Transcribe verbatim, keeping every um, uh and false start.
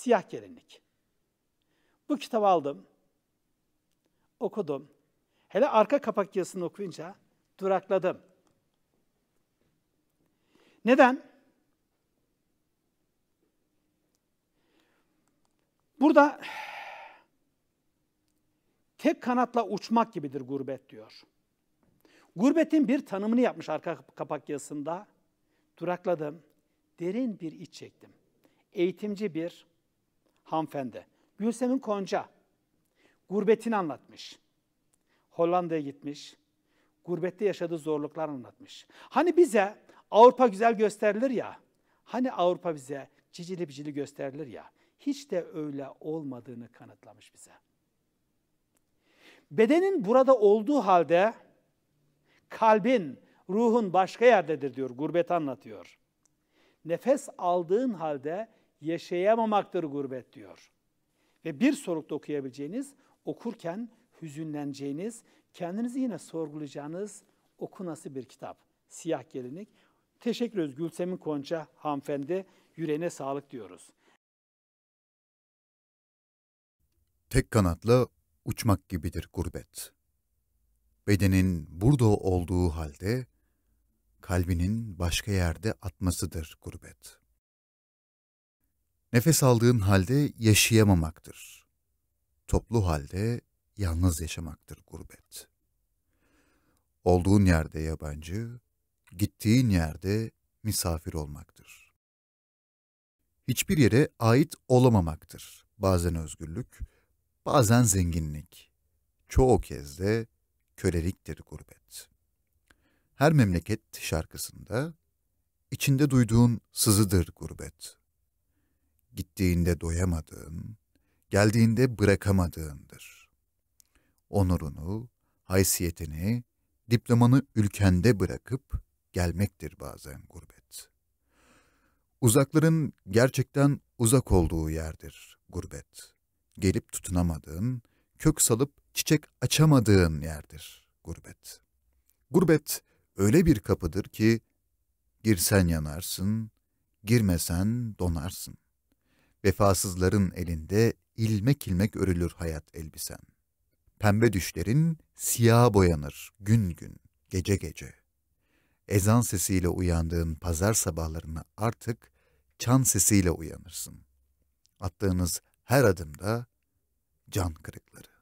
Siyah Gelinlik. Bu kitabı aldım, okudum. Hele arka kapak yazısını okuyunca durakladım. Neden? Burada tek kanatla uçmak gibidir gurbet diyor. Gurbetin bir tanımını yapmış arka kapak yazısında. Durakladım, derin bir iç çektim. Eğitimci bir hanımefendi. Gülsemin Konca gurbetini anlatmış. Hollanda'ya gitmiş. Gurbette yaşadığı zorluklar anlatmış. Hani bize Avrupa güzel gösterilir ya. Hani Avrupa bize cicili bicili gösterilir ya. Hiç de öyle olmadığını kanıtlamış bize. Bedenin burada olduğu halde kalbin, ruhun başka yerdedir diyor. Gurbeti anlatıyor. Nefes aldığın halde yaşayamamaktır gurbet diyor. Ve bir solukta okuyabileceğiniz, okurken hüzünleneceğiniz, kendinizi yine sorgulayacağınız oku nasıl bir kitap. Siyah Gelinlik. Teşekkür ederiz Gülsemin Konca hanımefendi. Yüreğine sağlık diyoruz. Tek kanatla uçmak gibidir gurbet. Bedenin burada olduğu halde kalbinin başka yerde atmasıdır gurbet. Nefes aldığın halde yaşayamamaktır. Toplu halde yalnız yaşamaktır gurbet. Olduğun yerde yabancı, gittiğin yerde misafir olmaktır. Hiçbir yere ait olamamaktır. Bazen özgürlük, bazen zenginlik. Çoğu kez de köleliktir gurbet. Her memleket şarkısında içinde duyduğun sızıdır gurbet. Gittiğinde doyamadığın, geldiğinde bırakamadığındır. Onurunu, haysiyetini, diplomanı ülkende bırakıp gelmektir bazen gurbet. Uzakların gerçekten uzak olduğu yerdir gurbet. Gelip tutunamadığın, kök salıp çiçek açamadığın yerdir gurbet. Gurbet öyle bir kapıdır ki girsen yanarsın, girmesen donarsın. Vefasızların elinde ilmek ilmek örülür hayat elbisen. Pembe düşlerin siyaha boyanır gün gün, gece gece. Ezan sesiyle uyandığın pazar sabahlarına artık çan sesiyle uyanırsın. Attığınız her adımda can kırıkları.